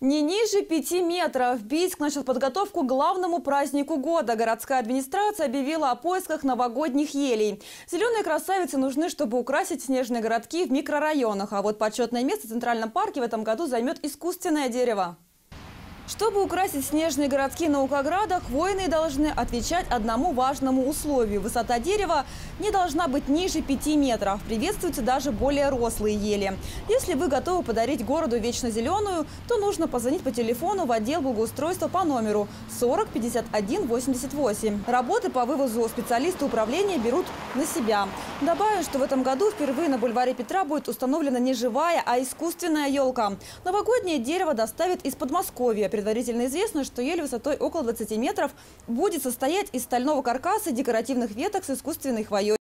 Не ниже 5 метров. Бийск начал подготовку к главному празднику года. Городская администрация объявила о поисках новогодних елей. Зеленые красавицы нужны, чтобы украсить снежные городки в микрорайонах. А вот почетное место в Центральном парке в этом году займет искусственное дерево. Чтобы украсить снежные городки Наукограда, хвойные должны отвечать одному важному условию. Высота дерева не должна быть ниже 5 метров. Приветствуются даже более рослые ели. Если вы готовы подарить городу вечно зеленую, то нужно позвонить по телефону в отдел благоустройства по номеру 40 51 88. Работы по вывозу специалисты управления берут на себя. Добавим, что в этом году впервые на бульваре Петра будет установлена не живая, а искусственная елка. Новогоднее дерево доставят из Подмосковья. Предварительно известно, что ель высотой около 20 метров будет состоять из стального каркаса и декоративных веток с искусственной хвоей.